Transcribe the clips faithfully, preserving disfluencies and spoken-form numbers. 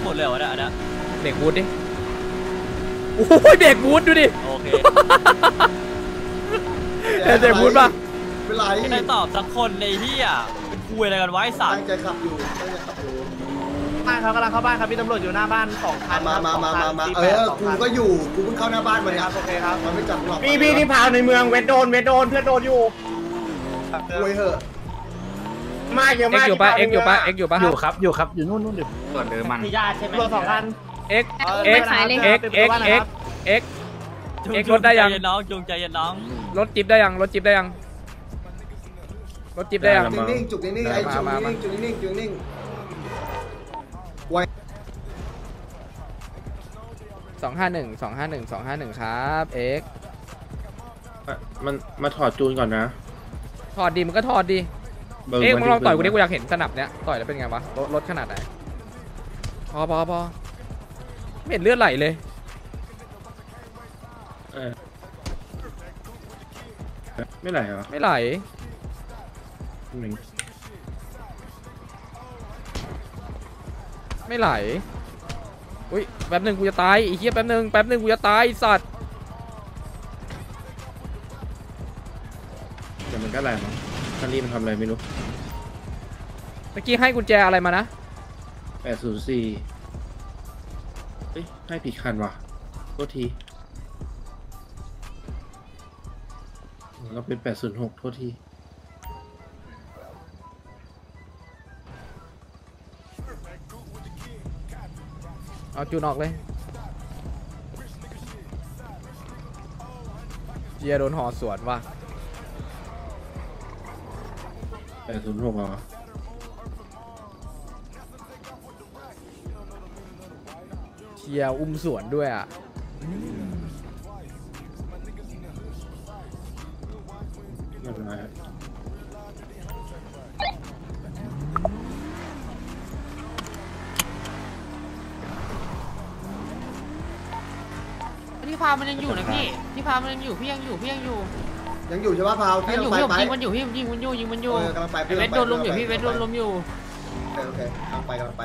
หมดเลยเหรอเนี่ยนะเบรกบูทดิโอ้ยเบรกบูทดูดิโอเคเบรกบูทป่ะเป็นไรไม่ได้ตอบสักคนในที่อ่ะเป็นคุยอะไรกันไว้สัตว์ตั้งใจขับอยู่ตั้งใจขับอยู่บ้านเขากำลังเข้าบ้านครับพี่ตำรวจอยู่หน้าบ้านสองคันมามามามามาเออกูก็อยู่กูเพิ่งเข้าหน้าบ้านมาเนี่ยโอเคครับมันไม่จับหรอกพี่พี่ที่พาวในเมืองเวทโดนเวทโดนเพื่อนโดนอยู่คุยเหอะมาเยอะมากเอ็กอยู่ป่ะเอ็กอยู่ป่ะเอ็กอยู่ป่ะอยู่ครับอยู่ครับอยู่นู่นนู่นอยู่ส่วนเดิมมันมีญาติใช่ไหมตัวสองคันเอ็กเอ็กเอ็กเอ็กเอ็กเอ็กเอ็กรถได้ยังน้องจูงใจเย็นน้องรถจิ๊บได้ยังรถจิ๊บได้ยังรถจิ๊บได้ยังนิ่งๆจุกนิ่งๆไอ้จุกนิ่งๆจุกนิ่งๆจุกนิ่งไวสองห้าหนึ่งสองห้าหนึ่งสองห้าหนึ่งครับเอ็กมันมาถอดจูนก่อนนะถอดดีมันก็ถอดดีเอ็กมึงลองต่อยกูดิกูอยากเห็นสนับเนี้ยต่อยแล้วเป็นไงวะรถขนาดไหนพอพอพอไม่เห็นเลือดไหลเลยไม่ไหลเหรอไม่ไหลไม่ไหลอุ้ยแป๊บหนึ่งกูจะตายไอ้เหี้ยแป๊บหนึ่งแป๊บหนึ่งกูจะตายสัตว์แต่มันก็ไหลมั้งคันนี้มันทำอะไรไม่รู้เมื่อกี้ให้กุญแจอะไรมานะแปดศูนย์สี่เฮ้ยให้ผิดคันว่ะโทษทีเราเป็นแปดศูนย์หกโทษทีเอาจูนออกเลยเจียโดนหอสวนว่ะแปดศูนย์หกเหรอเจียอุ้มสวนด้วยอ่ะไม่เป็นไรที่พามันยังอยู่นะพี่ที่พามันยังอยู่พี่ยังอยู่พี่ยังอยู่ยังอยู่ใช่ป่ะพาวพี่ยังอยู่พี่ยิงมันอยู่พี่ยิงมันอยู่ยิงมันอยู่กำลังไปเวทโดนลมอยู่พี่เวทโดนลมอยู่โอเคกำลังไปกำลังไป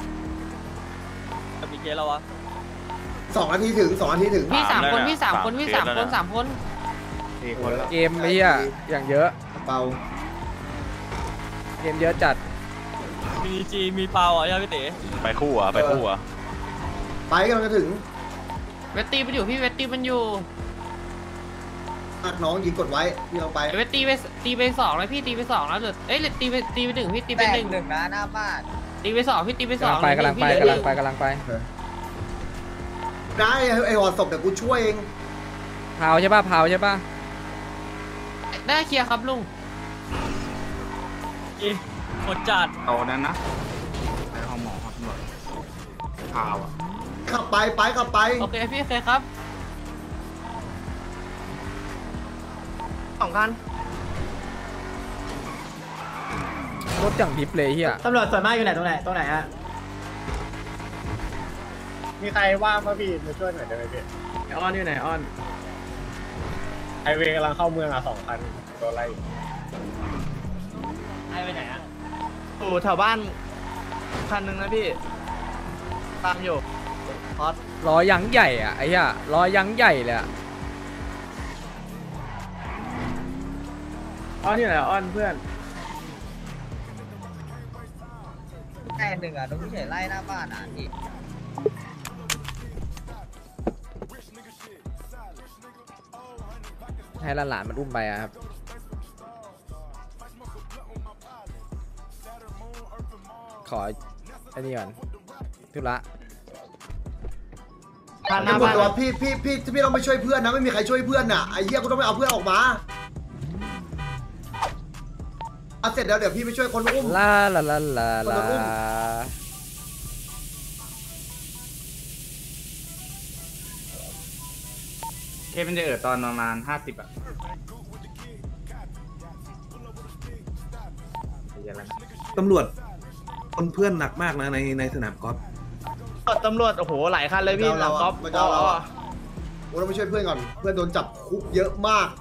มีเกลแล้ววะสองนาทีถึงสองนาทีถึงพี่สามคนพี่สามคนพี่สามคนสามคนเกมไอ้เหี้ยอย่างเยอะเปาเกมเยอะจัดมีจีมีเปาอ่ะใช่พี่เต๋ไปคู่อ่ะไปคู่อ่ะไปกำลังจะถึงเวทตีมันอยู่พี่เวทตีมันอยู่น้องยิงกดไว้พี่เราไปเวทตีไปตีไปสองแล้วพี่ตีไปสองแล้วเดือดเอ้ยตีไปตีไปหนึ่งพี่ตีไปหนึ่งหนึ่งนะหน้าบ้านตีไปสองพี่ตีไปสองไปกำลังไปกำลังไปกำลังไปได้ไอ้หอศพเดี๋ยวกูช่วยเองเผาใช่ป่ะเผาใช่ป่ะได้เคลียร์ครับลุงอีหมดจัดเอานั้นนะไปห้องหมอครับตำรวจข่าวอ่ะขับไปไปขับไปโอเคพี่เคยครับสองคันรถอย่างดิฟเลยเฮียตำรวจส่วนมากอยู่ไหนตรงไหนตรงไหนฮะมีใครว่างป่ะพี่มาช่วยหน่อยได้ไหมพี่อ้อนอยู่ไหนอ้อนไอเวกำลังเข้าเมืองอ่ะสองคันโดนไล่ไอไปไหนอ่ะอยู่แถวบ้านคันหนึ่งนะพี่ตามอยู่ฮอตล้อยังใหญ่อ่ะไอ้เหี้ยล้อยังใหญ่เลยอ่ะอ้อนอยู่ไหนอ้อนเพื่อนใกล้หนึ่งอ่ะตรงที่เฉยไล่หน้าบ้านอ่ะพี่ให้หลานๆมันอุ้มไปอะครับขอไอ้นี่ก่อนทุระผ่านหน้าบ้านพี่พี่พี่พี่ต้องไปช่วยเพื่อนนะไม่มีใครช่วยเพื่อนน่ะไอ้เหี้ยกูต้องไปเอาเพื่อนออกมาเอาเสร็จแล้วเดี๋ยวพี่ไปช่วยคนอุ้มลาลาลาลาลาเคมันจะเอิดตอนประมาณห้าสิบอ่ะตำรวจคนเพื่อนหนักมากนะในในสนามกอล์ฟตำรวจโอ้โหหลายคันเลยพี่สนามกอล์ฟมาเจ้าเราโอ้เราไปช่วยเพื่อนก่อนเพื่อนโดนจับคุกเยอะมาก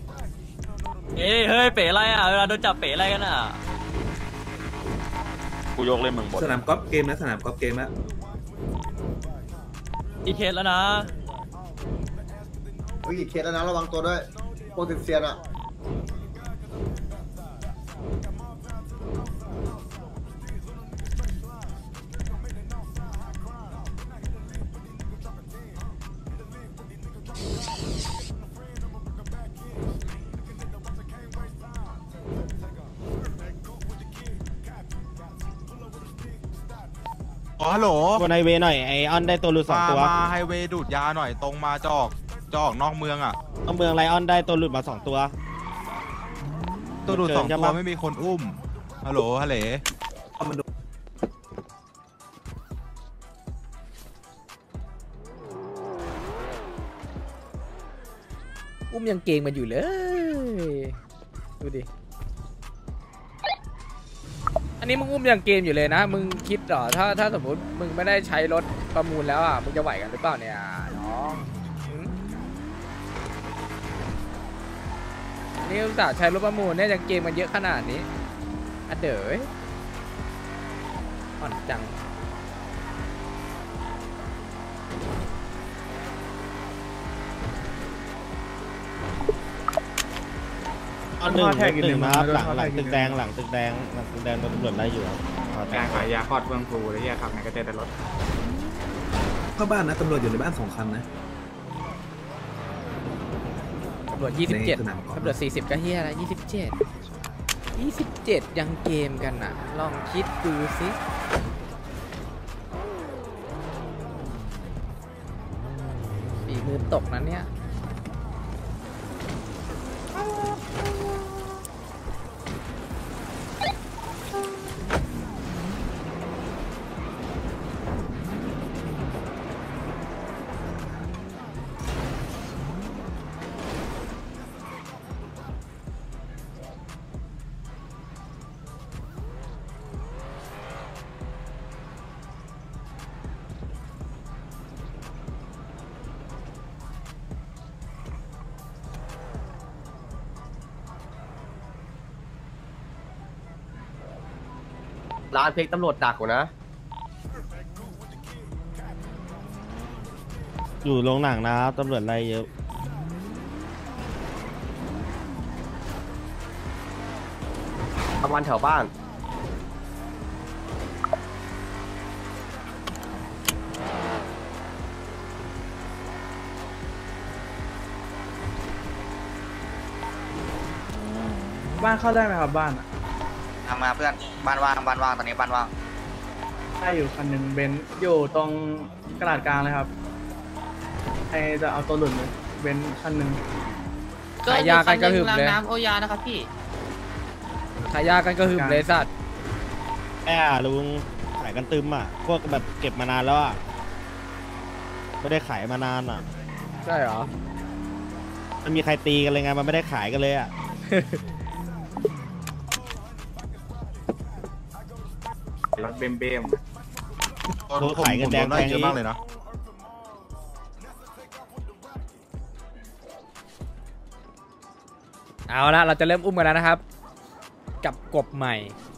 เอ้ยเฮ้ยเป๋อะไรอ่ะเวลาโดนจับเป๋อะไรกันอ่ะกูยกเล่นเมืองบนสนามกอล์ฟเกมนะสนามกอล์ฟเกมนะอีเคสแล้วนะเฮ้ยเคสแล้วนะระวังตัวด้วยพวกติดเซียนอ่ะอ๋อฮัลโหลบนไฮเวย์หน่อยไอออนได้ตัวหลุดสองมาตัวมาไฮเวย์ดูดยาหน่อยตรงมาจอกจอกนอกเมืองอ่ะเอาเมืองไลออนได้ตัวหลุดมาสองตัวตัวดูดสองเกินใช่ตัวปะไม่มีคนอุ้มฮัลโหลฮัลโหลเอามันโดนอุ้มยังเกงมันอยู่เลย ดูดิ อันนี้มึงอุ้มยังเกมอยู่เลยนะ มึงคิดเหรอ ถ้าถ้าสมมติมึงไม่ได้ใช้รถประมูลแล้วอ่ะ มึงจะไหวกันหรือเปล่าเนี่ยน้องหืมนี่อุตส่าห์ใช้รถประมูลเนี่ยยังเกมมันเยอะขนาดนี้อ่ะเด๋ออ่อนจังออนหนึ่งหนึ่งนะครับหลังหลังตึกแดงหลังตึกแดงหลังตึกแดงโดนตำรวจไล่อยู่ครับแกงขายยาคลอดเฟืองฟูเลยที่ขับในกระเจแต่รถเข้าบ้านนะตำรวจอยู่ในบ้านสองคันนะตำรวจยี่สิบเจ็ดในสนามกอล์ฟตำรวจสี่สิบก็เฮียแล้วยี่สิบเจ็ดยี่สิบเจ็ดยังเกมกันอ่ะ ลองคิดดูสิฝีมือตกนั้นเนี่ยร้านเพลงตำรวจดักนะอยู่โรงหนังนะครับตำรวจไล่เยอะประมาณแถวบ้านบ้านเข้าได้ไหมครับบ้านทำมาเพื่อนบ้านว่างบ้านว่างตอนนี้บ้านว่างได้อยู่คันหนึ่งเบนซ์อยู่ตรงกระดาษกลางเลยครับใครจะเอาตัวหลุดเลยเบนซ์คันหนึ่งขายยากันกระหึ่มเลยน้ำโอยานะครับพี่ขายยากันก็หึมเลยสัตว์แอบลุงขายกันตึมอ่ะพวกแบบเก็บมานานแล้วอ่ะไม่ได้ขายมานานอ่ะใช่เหรอมันมีใครตีกันเลยไงมันไม่ได้ขายกันเลยอ่ะรถเบมเบมโดนขายกันแดงแพงเยอะมากเลยนะเอาละเราจะเริ่มอุ้มกันแล้วนะครับ กับกบใหม่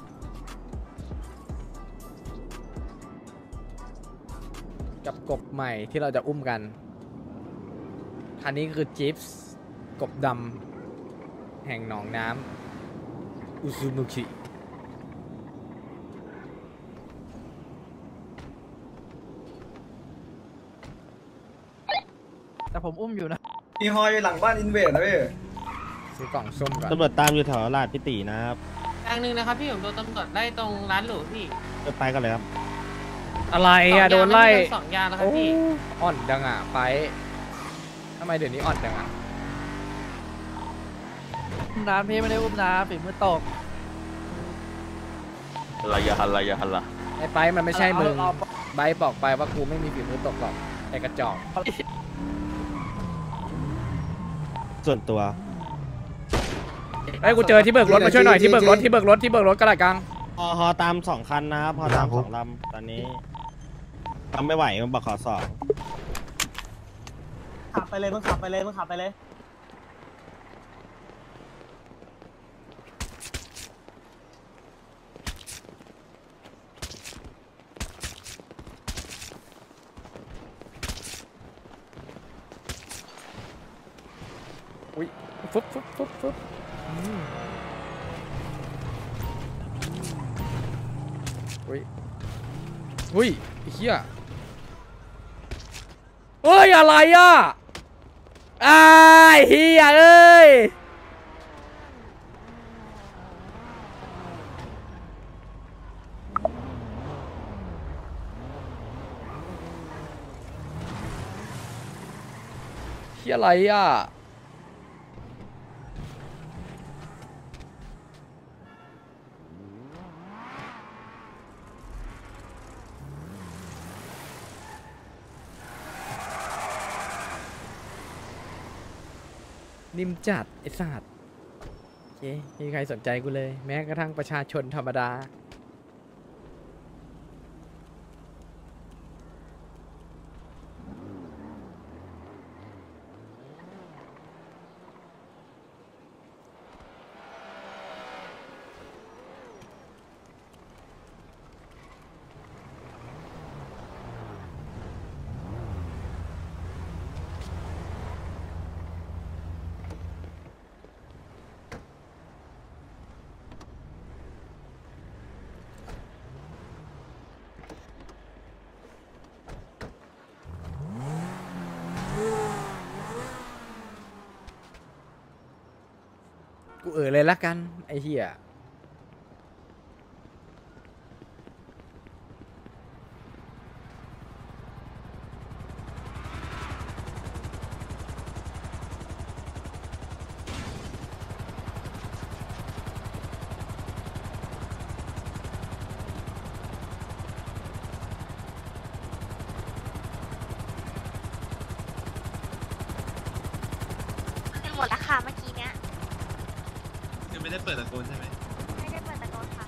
กับกบใหม่ที่เราจะอุ้มกันคันนี้คือจิ๊บส์กบดำแห่งหนองน้ำอุซุมุคิแต่ผมอุ้มอยู่นะมีฮอยหลังบ้านอินเวดนะพี่ซื้อกล่องส้มก่อนตำรวจตามอยู่แถวลาดพิตีนะครับทางหนึ่งนะครับพี่ผมโดนตำรวจไล่ตรงร้านหรูพี่ไปกันเลยครับอะไรอะโดนไล่สองยางแล้วครับโอ้พี่อ่อนจังอ่ะไปทำไมเดี๋ยวนี้อ่อนจังอ่ะน้ำพี่ไม่ได้อุ้มน้ำฝีมือตกอะไรยะอะไรยะอะไรไอ้ไปมันไม่ใช่มึงไบร์ทบอกไปว่ากูไม่มีฝีมือตกหรอกไอ้กระจอกส่วนตัวไอ้ยกูเจอที่เบิกรถมาช่วยหน่อยที่เบิกรถที่เบิกรถที่เบิกรถกระดาษกลางพอฮอตามสองคันนะครับพอตามสองลำตอนนี้ทำไม่ไหวมันบอกขอสอบขับไปเลยมึงขับไปเลยมึงขับไปเลยฟุ๊บฟุ๊บฟุ๊บฟุ๊บอืมอุ้ยอุ้ยไอ้เหี้ยเฮ้ยอะไรอ่ะไอ้เหี้ยเอ้ยเหี้ยอะไรอ่ะนิ่มจัดไอ้สัตว์โอเคไม่มีใครสนใจกูเลยแม้กระทั่งประชาชนธรรมดากูเออเลยละกันไอ้เหี้ยหมดราคาเมื่อกี้เนี้ยคือไม่ได้เปิดตะโกนใช่ไหมไม่ได้เปิดตะโกนค่ะ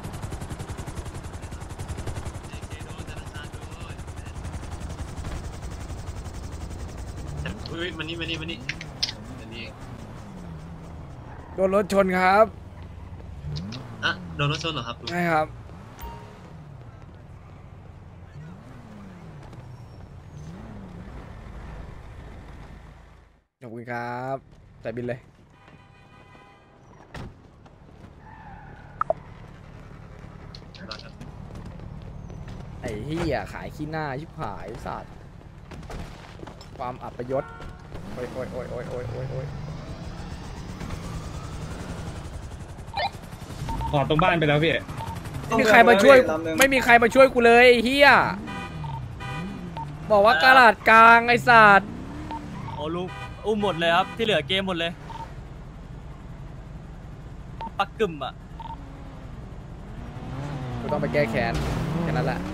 อุ้ยมันนี่มันนี่มันนี่มันนี่โดนรถชนครับอ่ะโดนรถชนเหรอครับใช่ครับขอบคุณครับจ่ายบินเลยไอ้เหี้ยขายขี้หน้าชิบหายสัตว์ความอับยศโอ้ยโอ้ยโอ้ยโอ้ยโอ้ยโอ้ยโอ้ยขอตรงบ้านไปแล้วพี่ไม่มีใครมาช่วยไม่มีใครมาช่วยกูเลยไอ้เหี้ยบอกว่ากระดาษกลางไอ้สัตว์โอ้ลุงอุ้มหมดเลยครับที่เหลือเกมหมดเลยปักกึ่มอ่ะกูต้องไปแก้แค้นแค่นั้นแหละ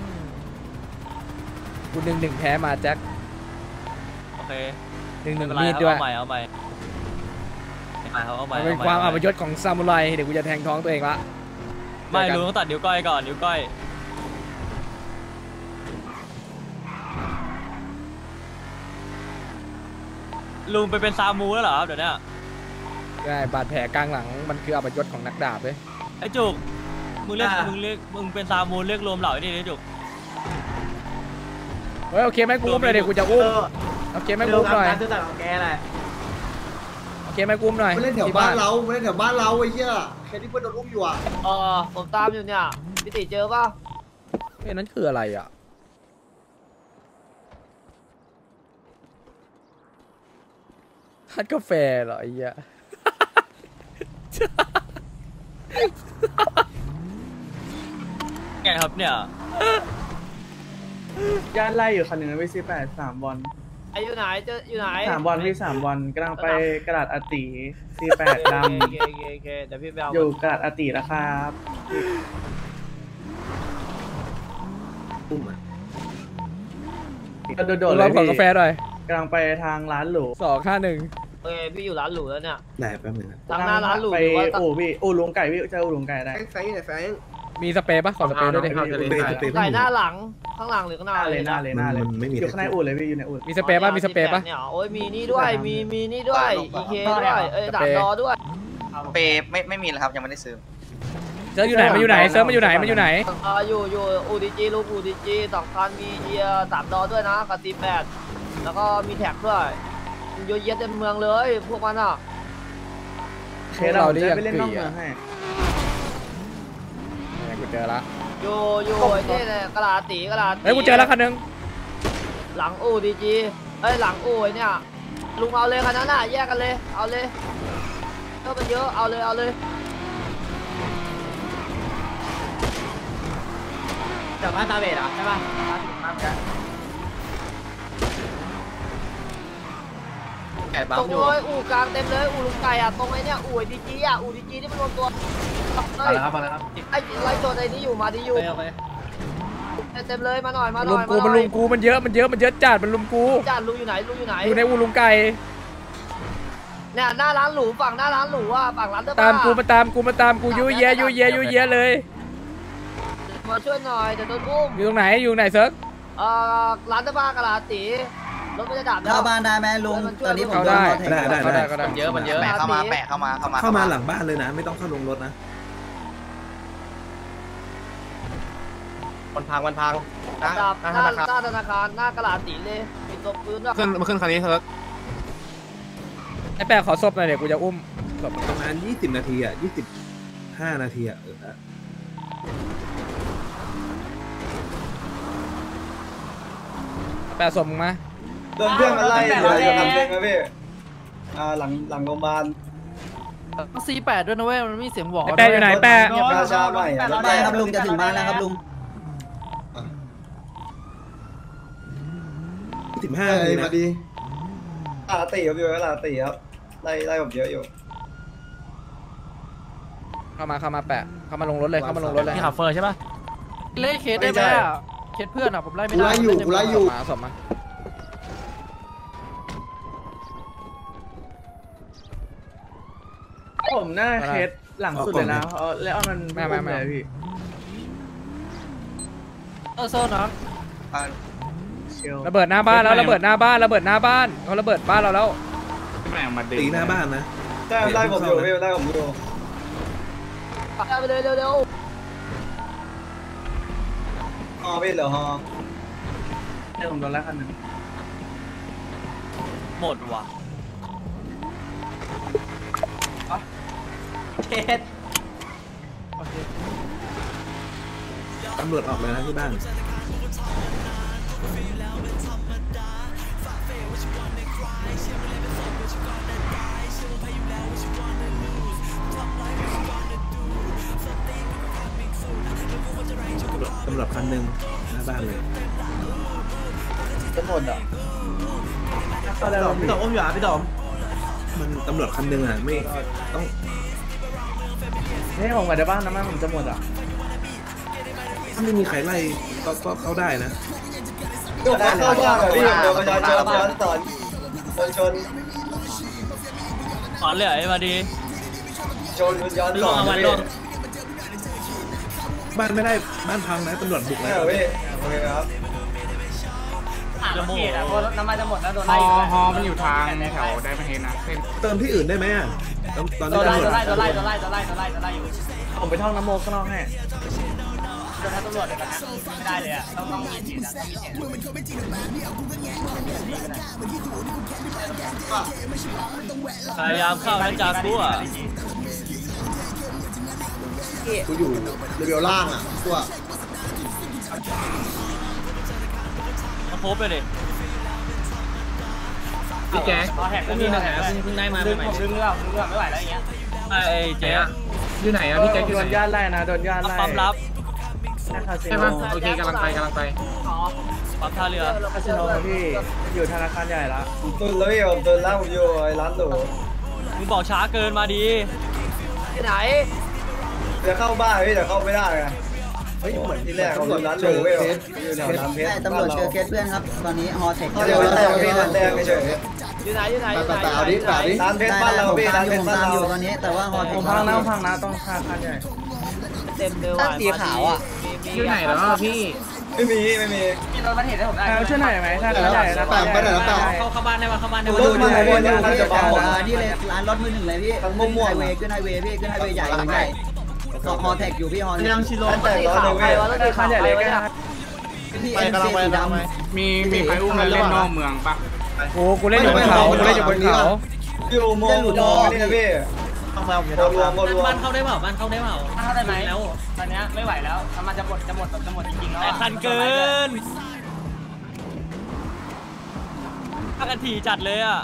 กูหนึ่งหนึ่งแพ้มาแจ็คโอเคหนึ่งหไม่นึ่งเป็นไรมีดครับด้วยเอาใหม่เอาใหม่เอาใหม่มันเอาเป็นใหม่ความอัเอาบใหม่ยศของซามูไรเดี๋ยวกูจะแทงท้องตัวเองละไม่เจอกันลุงต้องตัดนิ้วก้อยก่อนนิ้วก้อยลุงไปเป็นซามูแล้วเหรอครับเดี๋ยวนี้ใช่บาดแผลกลางหลังมันคืออับยศของนักดาบเลยไอ้จุกมึงเรียกมึงเรียกมึงเป็นซามูเรียกรวมเหล่าไอ้นี่ไอ้จุกเฮ้ยโอเคไหมกูอุ้มเลยเดี๋ยวกูจะอุ้มโอเคไหมกูอุ้มหน่อยจะตัดของแกอะไรโอเคไหมกูอุ้มหน่อยไม่เล่นแถวบ้านเราไม่เล่นแถวบ้านเราไอ้เหี้ยแค่ที่เพื่อนโดนอุ้มอยู่อ่ะเออผมตามอยู่เนี่ยพี่ติเจอป่ะเฮ้ยนั่นคืออะไรอ่ะทัดกาแฟเหรอไอ้เหี้ยไงครับเนี่ยย่านไล่อยู่คันหนึ่งนะพี่สิบแปดสามบอลไอ้อยู่ไหนเจออยู่ไหนสามบอลพี่สามบอลกำลังไปกระดาษอาติสี่แปดดโอเคโอเคโอเคเดี๋ยวพี่ไปเอาำอยู่กระดาษอาติแล้วครับอุ้มอ่ะโดดๆเลเรายขอพี่กาแฟหน่อยกำลังไปทางร้านหรูสองห้าหนึ่งโอเคพี่อยู่ร้านหรูแล้วเนี่ยได้แป๊บนึงนะทางหน้าร้านหรูไปหรือว่าอู่พี่อู่ลุงไก่พี่เจออู่ลุงไก่ได้แฟงไหนแฟงมีสเปรย์ปะขอสเปรย์ด้วยดิเอาเอาเอาเอาใส่หน้าหลังข้างหลังหรือข้างหหน้าน้าเลยหน้าเลยหน้าเลยมันไม่มีอยู่ข้างในอู่เลยพี่อยู่ในอู่มีสเปรย์ปะมีสเปรย์ปะเนี่ยโอ้ยมีนี่ด้วยมีมีนี่ด้วยอีเคด้วยเอ้ยดาบดอด้วยเปไม่ไม่มีแล้วครับยังไม่ได้ซื้อเซิร์ฟอยู่ไหนมันอยู่ไหนเซิร์ฟมันอยู่ไหนมันอยู่ไหนเอ่ออยู่อยู่อูดีจีลูกอูดีจีสองพันมีเอียสามดอด้วยนะกับตีแปดแล้วก็มีแท็กด้วยเยอะแยะเต็มเมืองเลยพวกมันอ่ะเคสเราได้ไปเล่นนอกเมืองให้เนี่ยกูเจอละอยู่อยู่ไอ้นี่เลยกระลาตีกระลาตีเฮ้ยกูเจอแล้วคันหนึงหลังอู่ดีจีเอ้ยหลังอู่ไอ้เนี่ยลุงเอาเลยคันนั้นน่ะแยกกันเลยเอาเลยก็มันเยอะเอาเลยเอาเลยจากบ้านตาเบดอ่ะใช่ป่ะตรงเลยอู่กลางเต็มเลยอู่ลุงไก่อ่ะตรงไอ้เนี่ยอู่ดีจีอ่ะอู่ดีจีที่มันรวมตัวมาแล้วครับมาแล้วครับไอ้ไล่โจนไอ้นี่อยู่มาดีอยู่เต็มเลยมาหน่อยมาหลุน่มอยกูมันลุมกูมันเยอะมันเยอะมันเยอะจัดมันลุมกูจานลุงอยู่ไหนลุงอยู่ไหนอยู่ในอูลุงไก่เนี่ยหน้าร้านหรูฝั่งหน้าร้านหรูอ่ะฝั่งร้านเสื้อผ้าตามกูมาตามกูมาตามกูยุ่ยแย่ยุ่ยแย่ยุ่ยแย่เลยมาช่วยหน่อยเดี๋ยวโดนอุ้มอยู่ตรงไหนอยู่ไหนเซิร์ฟเอ่อร้านเสื้อผ้ากะลาตีรถไม่ได้ดับแล้วเข้าบ้านได้ไหมลุงตอนนี้ผมเข้าได้ได้ได้เข้าได้ได้เข้าได้เยอะมันเยอะแปะเข้ามาแปะเข้ามาเข้ามาเข้ามาหลังบ้านเลยนะ ไม่ต้องเข้าลงรถนะมันพังมันพังดับหน้าหน้าธนาคารหน้ากะลาตีเลยมีตัวปืนด้วยขึ้นมาขึ้นคันนี้เถอะไอ้แปะขอศพหน่อยเดี๋ยวกูจะอุ้มศพประมาณยี่สิบนาทีอ่ะยี่สิบห้านาทีอ่ะเออแปะศพมึงมาโดนเพื่อนมาไล่เดี๋ยวจะทำเองนะพี่อ่าหลังหลังโรงพยาบาลต้องซีแปดด้วยนะเว้ยมันมีเสียงหวอไอ้แปะอยู่ไหนแปะราชาใหม่ได้ครับลุงจะถึงบ้านแล้วครับลุงสิบห้านาทีนะลาตีครับพี่ลาตีครับไล่ไล่ผมเยอะอยู่เข้ามาเข้ามาแปะเข้ามาลงรถเลยเข้ามาลงรถเลยที่ขับเฟอร์ใช่ปะเล่เคสได้ไหมอ่ะเคสเพื่อนอ่ะผมไล่ไม่กูได้ไล่อยู่กูไล่อยู่มาศพมาผมหน้าเคสหลังสุดเลยนะเพราะแล้วมันเลยพี่เออโซนนะระเบิดหน้าบ้านแล้วระเบิดหน้าบ้านระเบิดหน้าบ้านเขาระเบิดบ้านเราแล้วตีหน้าบ้านนะได้ไล่ผมอยู่พี่ไล่ผมอยู่ไปเลยเร็วฮอพี่เหรอฮอเนี่ยผมโดนแล้วคันหนึ่งหมดว่ะเคสตำรวจออกเลยนะที่บ้าน ตำรวจคันหนึ่งหน้าบ้านเลยจะหมดอ่ะพี่ต๋อมอยู่อ่ะพี่ต๋อมมันตำรวจคันหนึ่งอ่ะไม่ต้องนี่ผมกลับบ้านนะแม่ผมจะหมดอ่ะถ้าไม่มีใครไล่ก็ก็เข้าได้นะเข้าบ้านพี่เดี๋ยวประชาชนย้อนสอนชนชนขอเหลือไอ้มาดีชนย้อนสลอง นเอามันลงบ้านไม่ได้บ้านพังนะตำรวจบุกไม่แล้วเหรอพี่โอเคครับจะหมดน้ำมันจะหมดแล้วโดนฮไล่อฮอมันอยู่ทางแถวได้มาเฮนะเส้นเติมที่อื่นได้ไหมอ่ะตอนตอนโดที่นไล่ตำรวจโดนไล่โดนไล่โดนไล่โดนไล่โดนไล่โดนไล่อยู่ผมไปท่องน้ำโมข้างนอกให้โดนตำรวจเลยนะไม่ได้เลยอ่ะต้องต้องมีเสียงต้องมีเสียงพยายามเข้านะจากกูอ่ะกูอยู่เลเวลล่างอ่ะตัวมาโพบไปเลยพี่แจ๊คพอแหกก็มีนะฮะเพิ่งได้มาใหม่ๆดึงเรื่องดึงเรื่องไม่ไหวแล้วอย่างเงี้ยไอ้เจ๊อยู่ไหนอะพี่แจ๊คอยู่โดไหนนญาติไล่นะโดนญาติไล่ปั๊มรับคาสิใช่โนปะโอเคกำลังไปกำลังไปปั๊มท่าเรือคาสิโนพี่อยู่ธนาคารใหญ่ละตุนแล้วพี่ผมตุนแล้วผมอยู่ไอ้ร้านหรูมึงบอกช้าเกินมาดีที่ไหนจะเข้าบ้านพี่แต่เข้าไม่ได้ไงเฮ้ยเหมือนที่แรกผมอยู่ร้านหรูพี่อยู่แถวร้านเพชรตำรวจเจอเคสเพื่อนครับตอนนี้ฮอเทคเขาเรียกว่าแตกพี่แตกเฉยอยู่ไหนอยู่ไหนอยู่ไหนตาเอาดิตาดิร้านเพชรบ้านเราพี่ร้านเพชรบ้านเราตอนนี้แต่ว่าฮอเทคผมพังนะพังนะต้องธนาคารใหญ่เต็มเลยว่ะสีขาวอ่ะอยู่ไหนแล้วอะพี่ไม่มีไม่มีมีรถมาเห็นได้ผมได้เอาช่วยหน่อยไหมถ้าใหญ่นะแปะไปไหนแล้วแปะเข้าเข้าบ้านได้ปะเข้าบ้านได้ดูปะดูดูดูดูจะเบาที่เลยร้านรถมือหนึ่งเลยพี่ขึ้นไฮเวย์ขึ้นไฮเวย์พี่ขึ้นไฮเวย์ใหญ่ใหญ่ฮอแท็กอยู่พี่ฮอยังชิโร่รถสีขาวใครวะรถสีขาวใครวะเนี่ยพี่เอ็มซีสีดำมีมีใครอุ้มแล้วเล่นนอกเมืองปะกูกูเล่นอยู่บนเขากูเล่นอยู่บนเขาอยู่โมงโมงนี่นะพี่ฮต้องแซวผมรวมรวมรวมบ้านเข้าได้เปล่าบ้านเข้าได้เปล่าเข้าได้ไหมแล้วตอนนี้ไม่ไหวแล้วมันจะหมดจะหมดจะหมดจริงๆแล้วแต่คันเกินพักกันถี่จัดเลยอ่ะ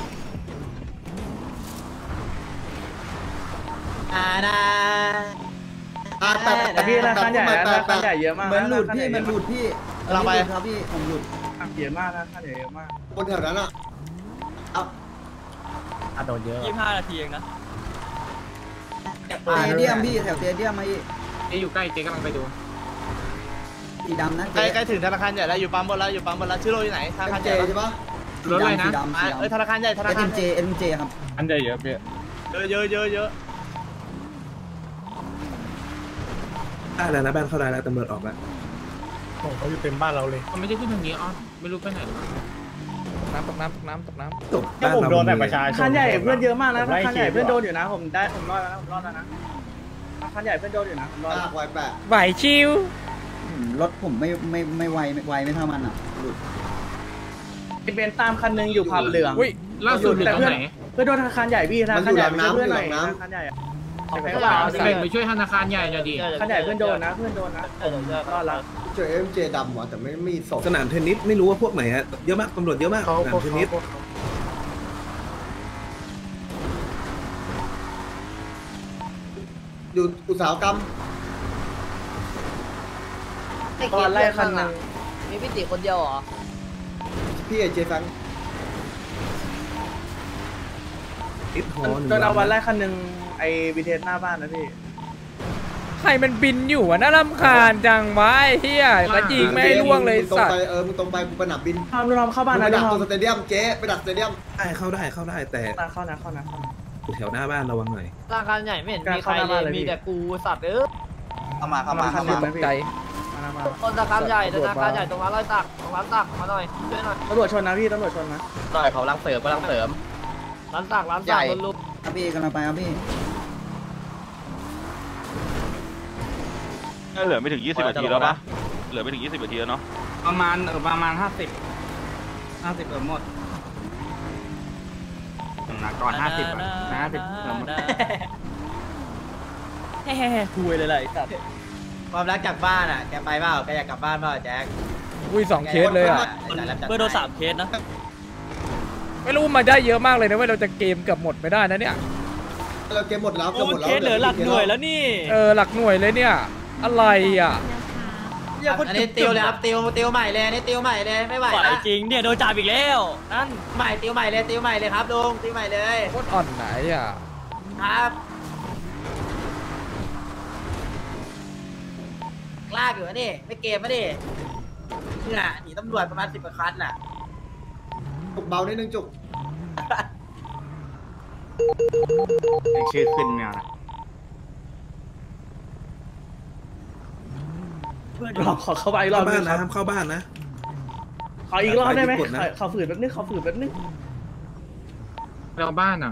อ่านะอ่ะแต่แต่พี่ธนาคารใหญ่นะธนาคารใหญ่เยอะมากเหมือนหลุดพี่เหมือนหลุดพี่เราไปครับพี่ผมหลุดเยอะมากธนาคารใหญ่เยอะมากคนแถวนั้นอ่ะเอาอ่ะโดนเยอะยี่สิบห้านาทีเองนะเตเดียมพี่แถวเตเดียมมาอีกเจ๊อยู่ใกล้เจ๊กำลังไปดูสีดำนะใกล้ใกล้ถึงธนาคารใหญ่แล้วอยู่ปั๊มบนแล้วอยู่ปั๊มบนแล้วชื่อโรอยู่ไหนธนาคารเจใหญ่ใช่ปะรถอะไรนะสีดำสีเอ้ยดำธนาคารใหญ่ธนาเอ็คารมเจเอ็มเจครับอันใหญ่เยอะพี่เยอะเยอะเยอะเยอะได้แล้วนะบ้านเข้าได้แล้วตำรวจออกแล้วเขาอยู่เต็มบ้านเราเลยเขาไม่ได้ขึ้นทางนี้อ้อนไม่รู้ไปไหนน้ำตกน้ำตกน้ำตกน้ำจบแค่ผมโดนแต่ประชาชนคันใหญ่เพื่อนเยอะมากนะผมไล่คันใหญ่เคสเพื่อนโดนอยู่นะผมได้ผมรอดแล้วนะผมรอดแล้วนะคันใหญ่เพื่อนโดนอยู่นะผมรอดลาแล้วกไว้แปะไหวชิวรถผมไม่ไม่ไม่ไวไม่ไวไม่เท่ามันอ่ะหลุดเป็นเบนซ์ตามคันหนึงอยู่ผับเหลืองอุ้ยล่าสุดแต่เพื่อนเพื่อนโดนธนาคารใหญ่พี่ธนาคารใหญ่ไปช่วยเพื่อนหน่อยธนาคารใหญ่อะไปกระเป๋าเบ่งไปช่วยธนาคารใหญ่หน่อยดิธนาคารใหญ่เพื่อนโดนนะเพื่อนโดนนะผมรอดแล้วเจอเอ็มเจดำว่ะแต่ไม่มีศพสนามเทนนิสไม่รู้ว่าพวกไหนฮะเยอะมากตำรวจเยอะมากเขาสนามเขาเทนนิสเขาอยู่อุตสาหกรรมตอนไล่คันหนึงมีพี่ติคนเดียวเหรอพี่เอเจแฟงอิทฮอลโดนเอาวันไล่คันหนึงไอ้บีเทสหน้าบ้านนะพี่ใครมันบินอยู่วะน่ารำคาญจังวะไอ้เฮียกระจิงไม่ให้ล่วงเลยตรงสัตไปว์เออมึงตรงไปกูไปหนับบินทำดูทำเข้าบ้านไปนะดูดักทตรงสเตเดียมเจ๊ไปดักสเตเดียมได้เข้าได้เข้าได้แต่ำเข้านะเข้านะเข้านะอยู่แถวหน้าบ้านระวังหน่อยธนาคารใหญ่ไม่เห็นมีใครเข้าหน้าบ้านเลเลย ยมีแต่กูสัตว์เออเข้ามาเข้ามาเข้าเข้ามามาใจมามาคนธนาคารใหญ่ธนาคารใหญ่ตรงร้านรอยตักตรงร้านตักมาหน่อยช่วยหน่อยตำรวจชนนะพี่ตำรวจชนนะหน่อยเขาลังเสริมกำลังเสริมร้านตักร้านตักบนลูกครับพี่กำลังไปครับพี่เหลือไม่ถึงยี่สิบนาทีแล้วปะเหลือไม่ถึงยี่สิบนาทีแล้วเนาะประมาณเออประมาณห้าสิบห้าสิบเออหมดนะก่อนห้าสิบอ่ะห้าสิบเออหมดแฮ่ๆคุยเลยแหละไอ้สัตว์ความรักจากบ้านอ่ะแกไปเปล่าแกอยากกลับบ้านเปล่าแจ็คอุ้ยสองเคสเลยอ่ะเบอร์โดนสามเคสนะไม่รู้มาได้เยอะมากเลยนะเว่าเราจะเกมเกับหมดไม่ได้นะเนี่ยเราเกมหมดแล้วเกโอ้มหมดแล้วเคสเหลือหลักหน่วยแล้วนี่เออหลักหน่วยเลยเนี่ยอะไรอ่ะอันนี้ติวเลยครับติวติวใหม่เลยอันนี้ติวใหม่เลยไม่ไหวไหวละจริงเนี่ยโดนจับอีกแล้วนั่นใหม่ติวใหม่เลยติวใหม่เลยครับลุงติวใหม่เลยโคตรอ่อนไหนอ่ะครับลากอยู่นี่ไม่เกมไม่ดิเนี่ยหนีตำรวจประมาณสิบกว่าคันน่ะจุกเบานิดนึงจุกชื่อขึ้นเนี่ยเพื่อนรอขอเข้าไปอีกรอเข้าบนึบ้านงคนะรับห้ามเข้าบ้านนะขออีกรอบได้ไหมกดนะขอขอฝืนแป๊บนึงขอฝืนแป๊บนึงเราบ้านอ่ะ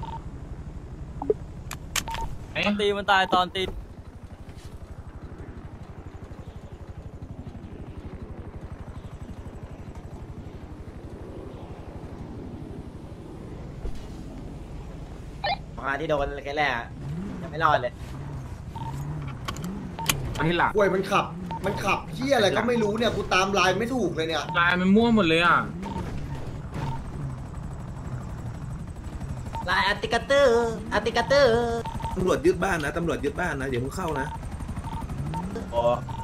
ตอนตีมันตายตอนตีมาที่โดนแค่แรกยังไม่รอดเลยอันที่หลังกล้วยมันขับ มันขับเฮียอะไรก็ไม่รู้เนี่ยกูตามไลน์ไม่ถูกเลยเนี่ยลายมันมั่วหมดเลยอ่ะลายอาร์ติกาเตอร์อาร์ติกาเตอร์ตำรวจยึดบ้านนะตำรวจยึดบ้านนะเดี๋ยวมึงเข้านะโอ้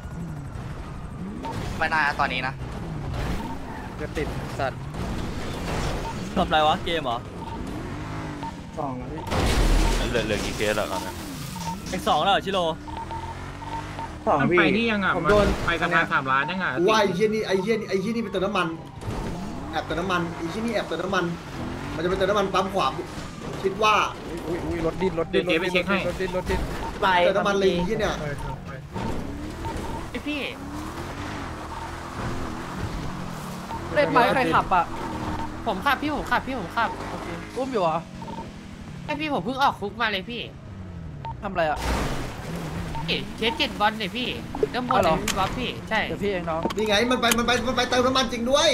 ไม่น่าตอนนี้นะจะติดสัตว์ทำไรวะเกมเหรอสองแล้วพี่เหลือเหลือกี่เคสแล้วครับเนี่ยอีกสองแล้วเหรอชิโร่สองพี่ไปที่ยังอ่ะผมโดนไปสะพานสามล้านยังอ่ะกูว่าไอ้เฮียนี่ไอ้เฮียนี่ไอ้เฮียนี่ไปเติมน้ำมันแอบเติมน้ำมันไอ้เฮียนี่แอบเติมน้ำมัน มันจะไปเติมน้ำมันปั๊มขวาคิดว่าอุ้ยอุ้ยรถดิ้นรถดิ้นรถดิ้นรถดิ้นรถดิ้นไปเติมน้ำมันเลยไอ้เฮียเนี่ยพี่เล่นไปใครขับอ่ะผมขับพี่ผมขับพี่ผมขับโอเคอุ้มอยู่เหรอไอพี่ผมเพิ่งออกคุกมาเลยพี่ทำอะไรอ่ะพี่เชฟเจ็ดบอลเลยพี่เริ่มบอลเลยพี่บอสพี่ใช่เดี๋ยวพี่เองน้องนี่ไงมันไปมันไปมันไปเติมน้ำมันจริงด้วย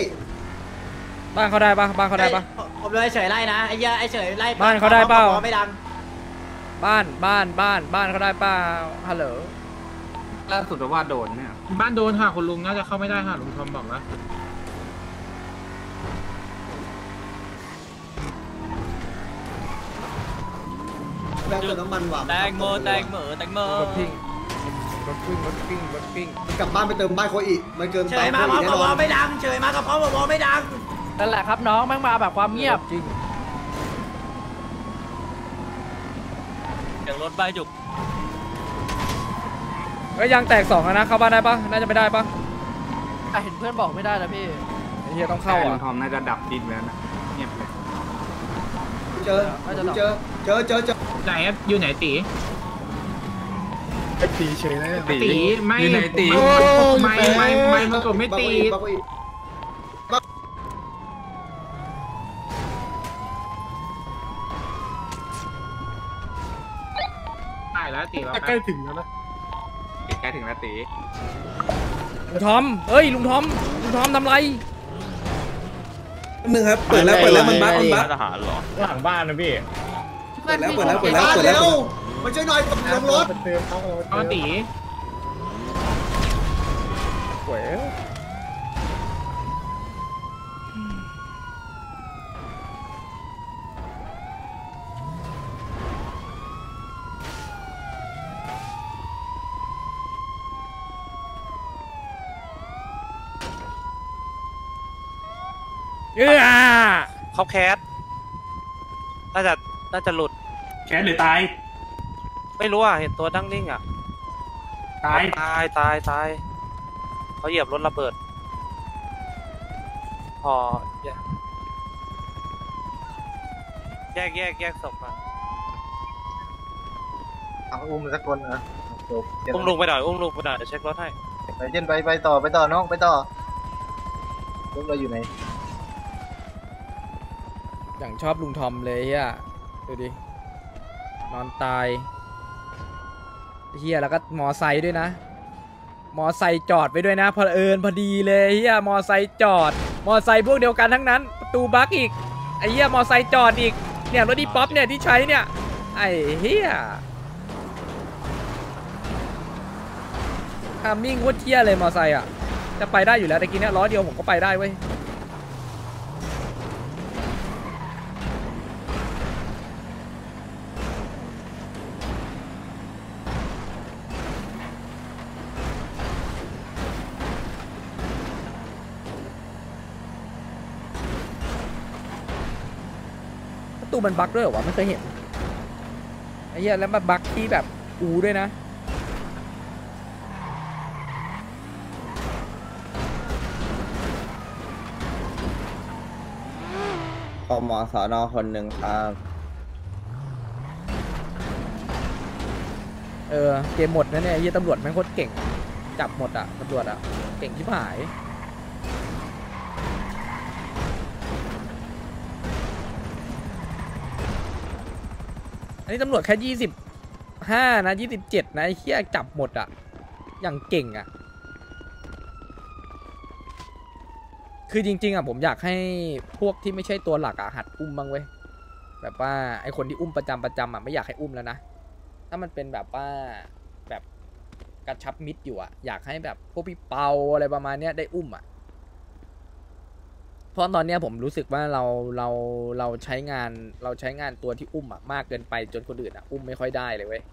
บ้านเขาได้ปะบ้านเขาได้ปะผมเลยเฉยไล่นะไอ้เหี้ยไอ้เฉยไล่บ้านเขาได้เปล่าไม่ดังบ้านบ้านบ้านบ้านเขาได้เปล่าฮัลโหลล่าสุดว่าโดนเนี่ยบ้านโดนค่ะคุณลุงน่าจะเข้าไม่ได้ค่ะลุงทอมบอกนะแบงค์เติมน้ำมันว่ะแตงโมแตงโมแตงโมรถพิงรถปิ้งรถปิ้งรถปิ้งกลับบ้านไปเติมบ้านโคอีมันเกินเฉยมาเพราะวอไม่ดังเฉยมาก็เพราะวอไม่ดังนั่นแหละครับน้องแม่งมาแบบความเงียบจริงเสียงรถใบจุกก็ยังแตกสองแล้วนะเข้าบ้านได้ปะน่าจะไม่ได้ปะแต่เห็นเพื่อนบอกไม่ได้นะพี่ไอ้เหี้ยต้องเข้าลุอ่ะงทอมน่าจะดับดินแล้วนะเงียบเลยเจอเจอเจอเจอเจอไหนอยู่ไหนตีตีเฉยเลยตีไม่อยู่ไหนตีไม่ไม่ไม่มันกดไม่ตีบ้านโคอีตายแล้วตีแล้วใกล้ถึงแล้วนะใกล้ถึงแล้วตีลุงทอมเฮ้ยลุงทอมลุงทอมทำไรหนึ่งครับเปิดแล้วเปิดแล้วมันบั๊กมันบั๊กทหารเหรอหลังบ้านนะพี่เปิดแล้วเปิดแล้วเปิดแล้วบ้านเปิดแล้เร็ววมาช่วยหน่อยลงรถเอาตีเว้ยเอ้อเขาแคสน่าจะน่าจะหลุดแค่หรือตายไม่รู้อ่ะเห็นตัวนั่งนิ่งอ่ะตายตายตายตายเขาเหยียบรถระเบิดพอแยกแยกแยกแยกศพมาเอาอุ้มสักคนนะอุ้มลุงไปหน่อยอุ้มลุงไปหน่อยเดี๋ยวเช็ครถให้ไปเจนไปไปต่อไปต่อน้องไปต่อรถเราอยู่ไหนอย่างชอบลุงทอมเลยเฮียดูดินอนตายเฮียแล้วก็มอไซค์ด้วยนะ มอไซค์จอดไปด้วยนะพอเอิญพอดีเลยเฮียมอไซค์จอด มอไซค์พวกเดียวกันทั้งนั้นประตูบั๊กอีกไอ้เฮียมอไซค์จอดอีกเนี่ยรถดีป๊อปเนี่ยที่ใช้เนี่ยไอ้เฮียทามมิ่งโคตรเที่ยเลยมอไซค์อ่ะจะไปได้อยู่แล้วแต่กี้เนี่ยล้อเดียวผมก็ไปได้เว้ย ประตูมันบั๊กด้วยเหรอวะไม่เคยเห็นไอ้เหี้ยแล้วมันบั๊กที่แบบอูด้วยนะขอหมอสอนอคนหนึ่งครับเออเกมหมดนะเนี่ยไอ้เหี้ยตำรวจแม่งโคตรเก่งจับหมดอ่ะตำรวจอ่ะเก่งชิบหายอันนี้ตำรวจแค่ยี่สิบห้านะยี่สิบเจ็ดนะไอ้เหี้ยจับหมดอ่ะอย่างเก่งอ่ะคือจริงๆอ่ะผมอยากให้พวกที่ไม่ใช่ตัวหลักอ่ะหัดอุ้มบ้างเว้ยแบบว่าไอคนที่อุ้มประจำประจำอ่ะไม่อยากให้อุ้มแล้วนะถ้ามันเป็นแบบว่าแบบกระชับมิตรอยู่อ่ะอยากให้แบบพวกพี่เปาอะไรประมาณเนี้ยได้อุ้มอ่ะเพราะตอนเนี้ยผมรู้สึกว่าเราเราเราใช้งานเราใช้งานตัวที่อุ้มอ่ะมากเกินไปจนคนอื่นอ่ะอุ้มไม่ค่อยได้เลยเว้ย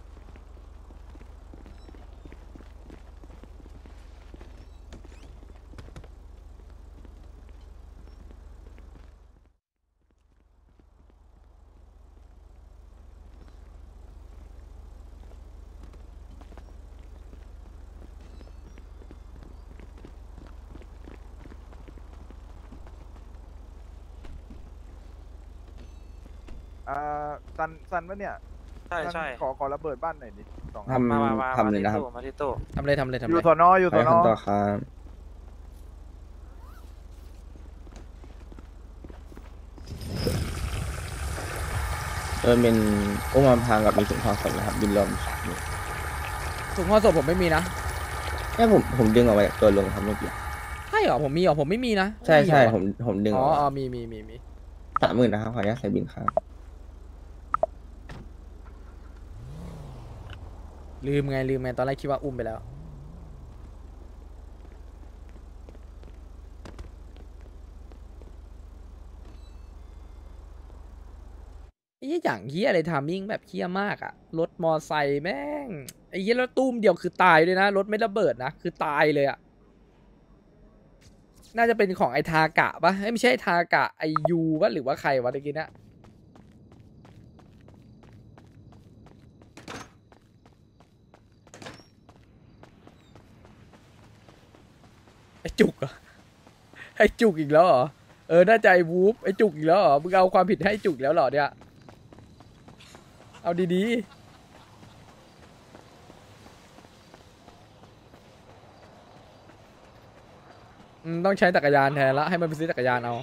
อ่าซันซันวะเนี่ยใช่ใช่ขอขอระเบิดบ้านหน่อยดิสองทำทำเลยนะครับมาที่ตู้ทำเลยทำเลยทำอเลยู่ยสอนออยู่สไปอนอคำต่อครับเออเป็นอุ้มอำพรางกับมีถุงห่อศพนะครับบินลมถุงห่อศพผมไม่มีนะแค่ผมผมดึงออกมาจากตัวลงครับเมื่อกี้ใช่เหรอผมมีเหรอผมไม่มีนะใช่ใช่ไเหรอผมผมดึงออ๋ออกมาอ๋อมีมีมีมีสามหมื่นนะครับขออนุญาตใส่บินครับลืมไงลืมไงตอนแรกคิดว่าอุ้มไปแล้วไอ้เหี้ยอย่างเหี้ยอะไรทามมิ่งแบบเหี้ยมากอะรถมอไซค์แม่งไอ้เหี้ยรถตุ้มเดียวคือตายเลยนะรถไม่ระเบิดนะคือตายเลยอะน่าจะเป็นของไอทากะปะไม่ใช่ไอทากะไอยูปะหรือว่าใครวะตะกี้นะไอจุกอะไอจุกอีกแล้วเหรอเออน่าจะไอวูฟไอจุกอีกแล้วเหรอมึงเอาความผิดให้จุกแล้วเหรอเนี่ยเอาดีๆต้องใช้จักรยานแทนละให้มันไปซื้อจักรยานเอา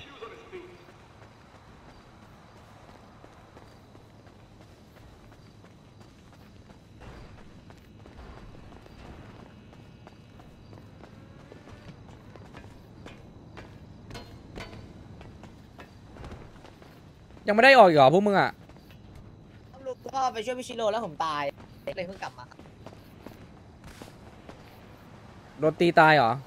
ยังไม่ได้ออกอีกเหรอพวกมึงอ่ะลูกก็ไปช่วยพี่ชิโร่แล้วผมตายเลยเพิ่งกลับมาโดนตีตายเหรอ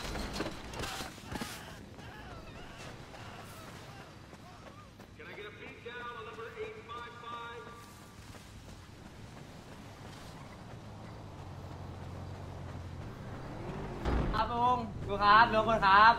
ครับลุงลุงครับลุงคนครับ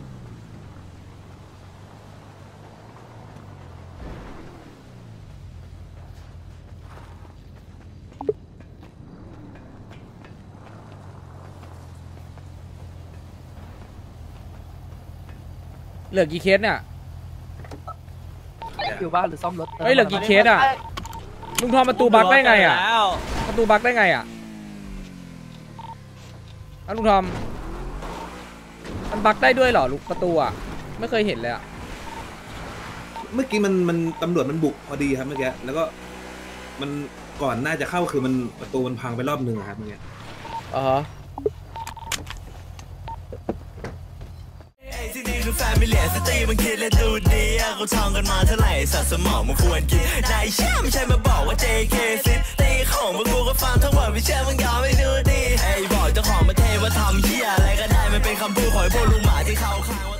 เหลือกี่เคสเนี่ยอยู่บ้านหรือซ่อมรถเฮ้ยเหลือกี่เคสอ่ะลุงทอมประตูบั๊กได้ไงอ่ะประตูบั๊กได้ไงอ่ะอ้าวลุงทอมมันบั๊กได้ด้วยเหรอลูกประตูอ่ะไม่เคยเห็นเลยอ่ะเมื่อกี้มันมันตำรวจมันบุกพอดีครับเมื่อกี้แล้วก็มันก่อนน่าจะเข้าคือมันประตูมันพังไปรอบหนึ่งครับเมื่อกี้อ๋อที่นี่คือแฟมิเลียสตรีมันคิดและดูดีเขาท่องกันมาเท่าไหร่สัตว์สมองมันควรกินนายเชื่อไม่ใช่มาบอกว่า เจ เค ซิตีของพวกกูก็ฟังทั้งหมดไม่เชื่อมึงยอมไม่ดูดีไอ้บอกเจ้าของประเทศว่าทำเหี้ยอะไรก็ได้มันเป็นคำพูดของพวกลุงหมาที่เขาข้าง